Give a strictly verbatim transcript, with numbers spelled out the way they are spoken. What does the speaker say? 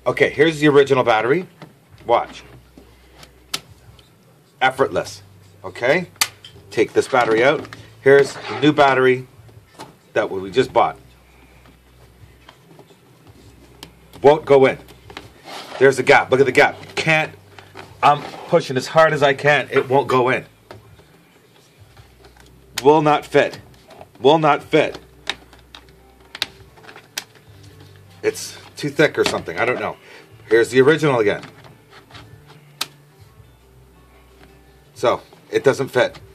Okay, here's the original battery. Watch. Effortless. Okay? Take this battery out. Here's the new battery that we just bought. Won't go in. There's the gap. Look at the gap. Can't. I'm pushing as hard as I can. It won't go in. Will not fit. Will not fit. It's too thick or something. I don't know. Here's the original again. So, it doesn't fit.